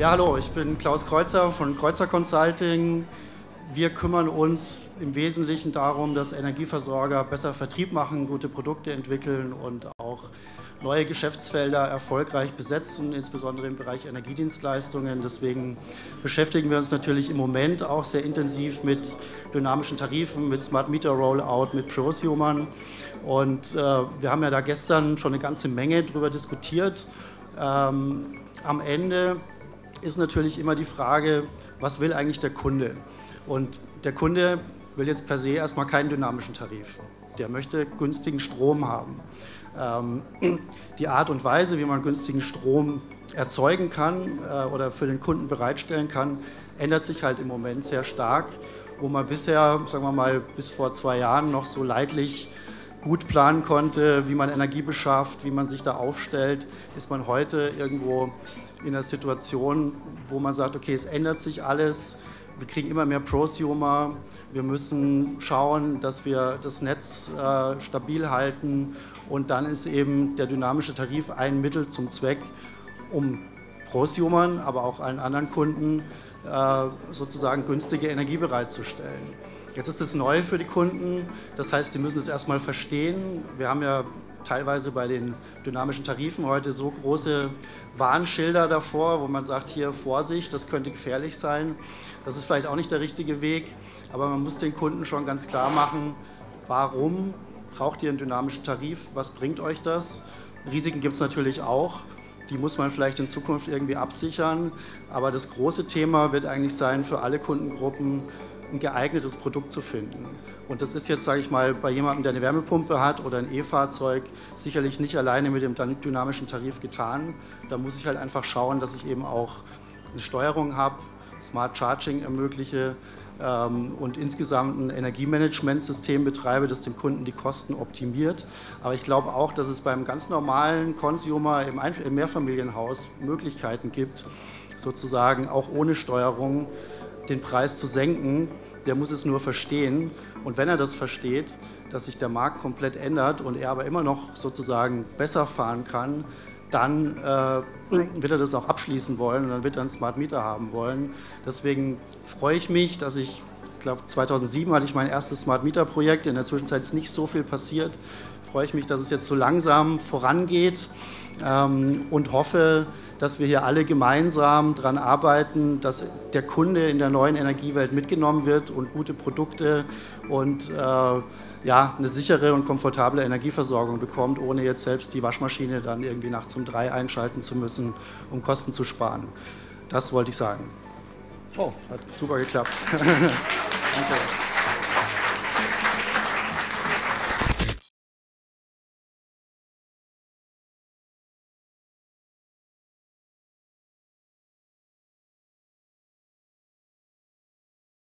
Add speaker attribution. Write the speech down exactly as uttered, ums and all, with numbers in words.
Speaker 1: Ja, hallo, ich bin Klaus Kreuzer von Kreuzer Consulting. Wir kümmern uns im Wesentlichen darum, dass Energieversorger besser Vertrieb machen, gute Produkte entwickeln und auch neue Geschäftsfelder erfolgreich besetzen, insbesondere im Bereich Energiedienstleistungen. Deswegen beschäftigen wir uns natürlich im Moment auch sehr intensiv mit dynamischen Tarifen, mit Smart Meter Rollout, mit Prosumern. Und äh, wir haben ja da gestern schon eine ganze Menge drüber diskutiert. Ähm, am Ende ist natürlich immer die Frage, was will eigentlich der Kunde? Und der Kunde will jetzt per se erstmal keinen dynamischen Tarif. Der möchte günstigen Strom haben. Ähm, die Art und Weise, wie man günstigen Strom erzeugen kann äh, oder für den Kunden bereitstellen kann, ändert sich halt im Moment sehr stark. Wo man bisher, sagen wir mal, bis vor zwei Jahren noch so leidlich gut planen konnte, wie man Energie beschafft, wie man sich da aufstellt, ist man heute irgendwo in einer Situation, wo man sagt, okay, es ändert sich alles, wir kriegen immer mehr Prosumer, wir müssen schauen, dass wir das Netz äh, stabil halten, und dann ist eben der dynamische Tarif ein Mittel zum Zweck, um Prosumern, aber auch allen anderen Kunden äh, sozusagen günstige Energie bereitzustellen. Jetzt ist es neu für die Kunden, das heißt, die müssen es erstmal verstehen. Wir haben ja teilweise bei den dynamischen Tarifen heute so große Warnschilder davor, wo man sagt, hier Vorsicht, das könnte gefährlich sein. Das ist vielleicht auch nicht der richtige Weg, aber man muss den Kunden schon ganz klar machen, warum braucht ihr einen dynamischen Tarif, was bringt euch das? Risiken gibt es natürlich auch. Die muss man vielleicht in Zukunft irgendwie absichern. Aber das große Thema wird eigentlich sein, für alle Kundengruppen ein geeignetes Produkt zu finden. Und das ist jetzt, sage ich mal, bei jemandem, der eine Wärmepumpe hat oder ein E-Fahrzeug, sicherlich nicht alleine mit dem dynamischen Tarif getan. Da muss ich halt einfach schauen, dass ich eben auch eine Steuerung habe, Smart Charging ermögliche ähm, und insgesamt ein Energiemanagementsystem betreibe, das dem Kunden die Kosten optimiert. Aber ich glaube auch, dass es beim ganz normalen Consumer im, Einf im Mehrfamilienhaus Möglichkeiten gibt, sozusagen auch ohne Steuerung den Preis zu senken. Der muss es nur verstehen. Und wenn er das versteht, dass sich der Markt komplett ändert und er aber immer noch sozusagen besser fahren kann, dann äh, wird er das auch abschließen wollen und dann wird er einen Smart Meter haben wollen. Deswegen freue ich mich, dass ich, ich glaube zweitausendsieben hatte ich mein erstes Smart Meter Projekt, in der Zwischenzeit ist nicht so viel passiert. Freue ich mich, dass es jetzt so langsam vorangeht ähm, und hoffe, dass wir hier alle gemeinsam daran arbeiten, dass der Kunde in der neuen Energiewelt mitgenommen wird und gute Produkte und äh, ja, eine sichere und komfortable Energieversorgung bekommt, ohne jetzt selbst die Waschmaschine dann irgendwie nachts um drei einschalten zu müssen, um Kosten zu sparen. Das wollte ich sagen. Oh, hat super geklappt. Danke.